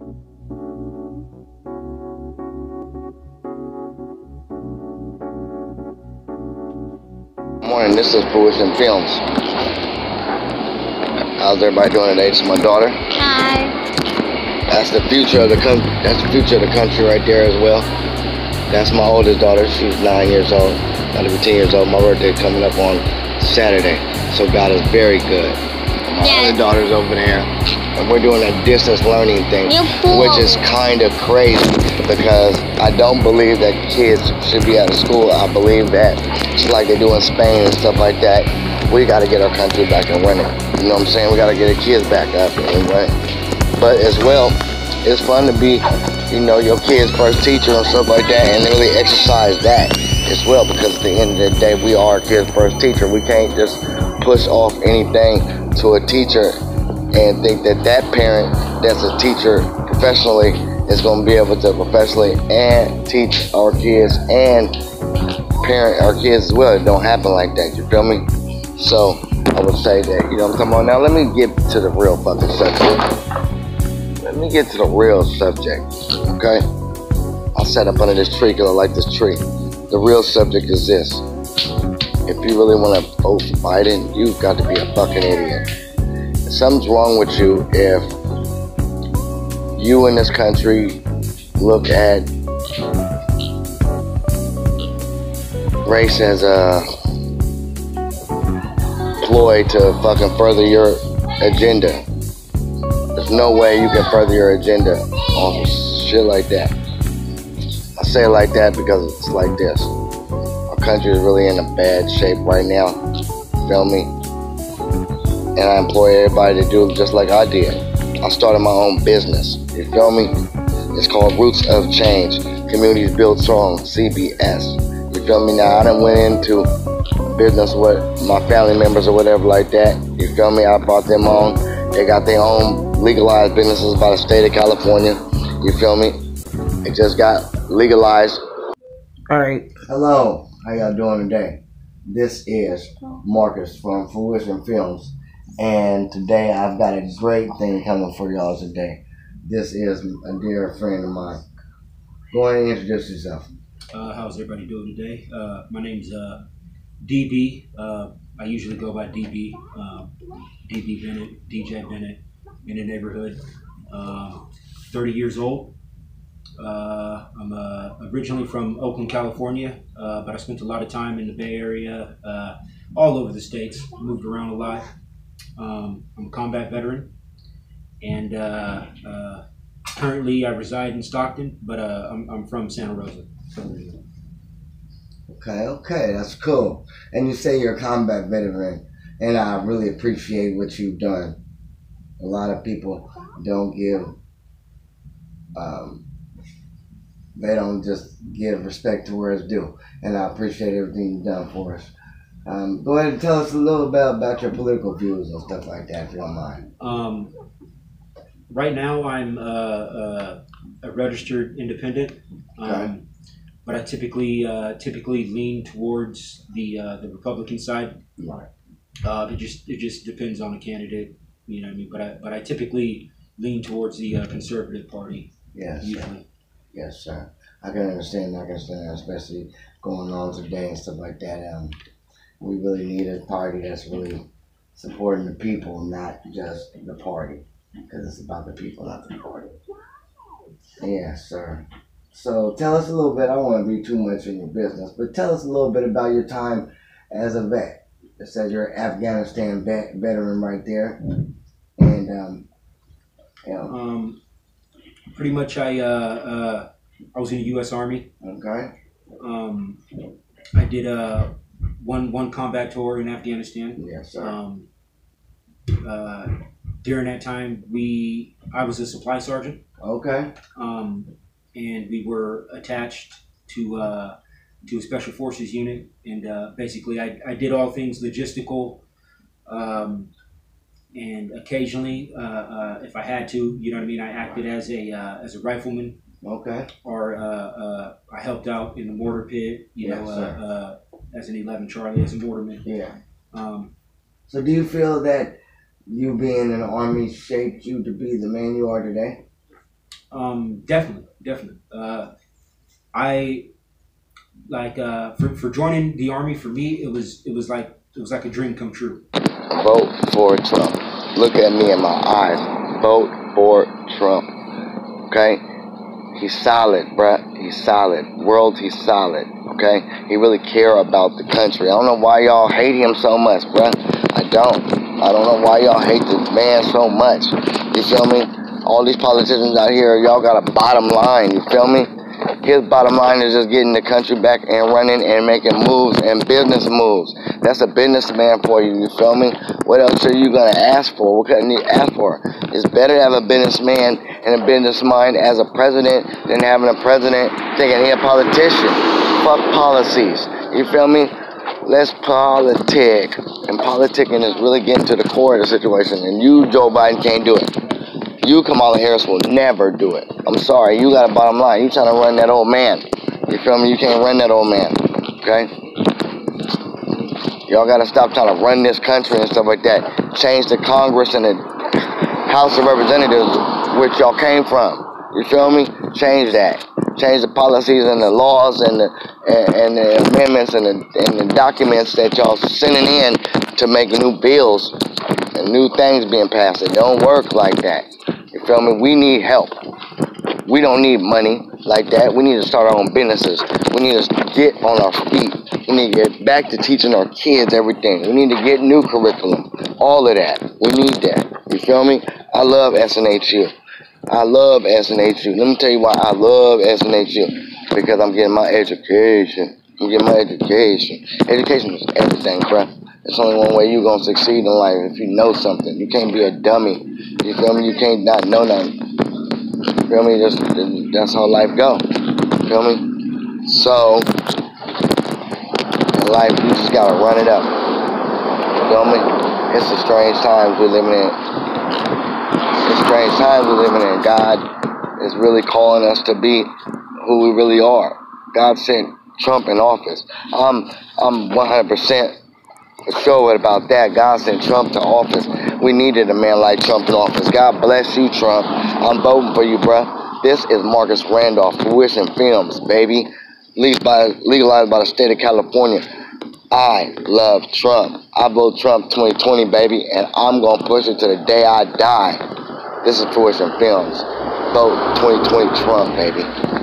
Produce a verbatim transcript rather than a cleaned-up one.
Morning, this is Fruition Films. How's everybody doing today? This is my daughter. Hi. That's the future of the country. That's the future of the country right there as well. That's my oldest daughter. She's nine years old. About to be ten years old. My birthday coming up on Saturday. So God is very good. My Yes. other daughter's over there, and we're doing a distance learning thing, which is kind of crazy because I don't believe that kids should be out of school. I believe that just like they do in Spain and stuff like that, we got to get our country back and running. You know what I'm saying? We got to get the kids back up and running. But as well, it's fun to be, you know, your kid's first teacher and stuff like that, and really exercise that as well, because at the end of the day, we are a kid's first teacher. We can't just push off anything to a teacher and think that that parent that's a teacher professionally is going to be able to professionally and teach our kids and parent our kids as well. It don't happen like that, you feel me? So I would say that, you know what I'm talking about. Now let me get to the real fucking subject. Let me get to the real subject, okay? I sat up under this tree because I like this tree. The real subject is this. If you really want to vote for Biden, you've got to be a fucking idiot. Something's wrong with you if you in this country look at race as a ploy to fucking further your agenda. There's no way you can further your agenda off of shit like that. I say it like that because it's like this. Our country is really in a bad shape right now. Feel me? And I employ everybody to do just like I did. I started my own business. You feel me? It's called Roots of Change. Communities Built Strong, C B S. You feel me? Now, I done went into business with my family members or whatever like that. You feel me? I brought them on. They got their own legalized businesses by the state of California. You feel me? It just got legalized. Alright. Hello. How y'all doing today? This is Marcus from Fruition Films. And today I've got a great thing coming for y'all today. This is a dear friend of mine. Go ahead and introduce yourself. Uh, how's everybody doing today? Uh, my name's uh, D B. Uh, I usually go by D B. Uh, D B Bennett, D J Bennett, in the neighborhood. Uh, thirty years old. Uh, I'm uh, originally from Oakland, California, uh, but I spent a lot of time in the Bay Area, uh, all over the states. Moved around a lot. Um, I'm a combat veteran, and uh, uh, currently I reside in Stockton, but uh, I'm, I'm from Santa Rosa. Okay, okay, that's cool. And you say you're a combat veteran, and I really appreciate what you've done. A lot of people don't give, um, they don't just give respect to where it's due, and I appreciate everything you've done for us. Um, go ahead and tell us a little bit about your political views and stuff like that, if you don't mind. Um, right now, I'm uh, uh, a registered independent, um, okay. But I typically uh, typically lean towards the uh, the Republican side. Right. Uh, it just it just depends on the candidate, you know what I mean. But I but I typically lean towards the uh, conservative party. Yes. Usually. Sir. Yes, sir. I can understand. I can understand, especially going on today and stuff like that. Um. We really need a party that's really supporting the people, not just the party. Because it's about the people, not the party. Yes, sir. So tell us a little bit. I don't want to be too much in your business, but tell us a little bit about your time as a vet. It says you're an Afghanistan vet, veteran right there. And, um, you know. Um, pretty much I, uh, uh, I was in the U S Army. Okay. Um, I did, uh, One one combat tour in Afghanistan. Yes, sir. Um, uh, during that time, we I was a supply sergeant. Okay. Um, and we were attached to uh, to a special forces unit, and uh, basically, I I did all things logistical, um, and occasionally, uh, uh, if I had to, you know what I mean, I acted as a uh, as a rifleman. Okay. Or uh, uh, I helped out in the mortar pit, you yes, know, sir. uh, uh, as an eleven Charlie, as a mortarman. Yeah. Um, so do you feel that you being in the Army shaped you to be the man you are today? Um, definitely, definitely. Uh, I like uh, for for joining the army. For me, it was it was like it was like a dream come true. Vote for Trump. Look at me in my eyes. Vote for Trump. Okay? He's solid, bruh. He's solid. World, he's solid. Okay? He really care about the country. I don't know why y'all hate him so much, bruh. I don't. I don't know why y'all hate this man so much. You feel me? All these politicians out here, y'all got a bottom line. You feel me? His bottom line is just getting the country back and running and making moves and business moves. That's a businessman for you, you feel me? What else are you going to ask for? What couldn't you ask for? It's better to have a businessman and a business mind as a president than having a president thinking he's a politician. Fuck policies, you feel me? Let's politic. And politicking is really getting to the core of the situation. And you, Joe Biden, can't do it. You, Kamala Harris, will never do it. I'm sorry, you got a bottom line. You trying to run that old man. You feel me? You can't run that old man. Okay? Y'all got to stop trying to run this country and stuff like that. Change the Congress and the House of Representatives, which y'all came from. You feel me? Change that. Change the policies and the laws and the and, and the amendments and the, and the documents that y'all sending in to make new bills and new things being passed. It don't work like that. You feel me? We need help. We don't need money like that. We need to start our own businesses. We need to get on our feet. We need to get back to teaching our kids everything. We need to get new curriculum. All of that. We need that. You feel me? I love S N H U. I love S N H U. Let me tell you why I love S N H U. Because I'm getting my education. I'm getting my education. Education is everything, bruh. It's only one way you're going to succeed in life, if you know something. You can't be a dummy. You feel me? You can't not know nothing. You feel me? That's, that's how life go. You feel me? So, in life, you just got to run it up. You feel me? It's the strange times we're living in. It's strange times we're living in. God is really calling us to be who we really are. God sent Trump in office. I'm, I'm one hundred percent for sure about that. God sent Trump to office. We needed a man like Trump in office. God bless you, Trump. I'm voting for you, bruh. This is Marcus Randolph, Fruition Films, baby. Legalized by, legalized by the state of California. I love Trump. I vote Trump twenty twenty, baby, and I'm going to push it to the day I die. This is Fruition Films. Vote twenty twenty Trump, baby.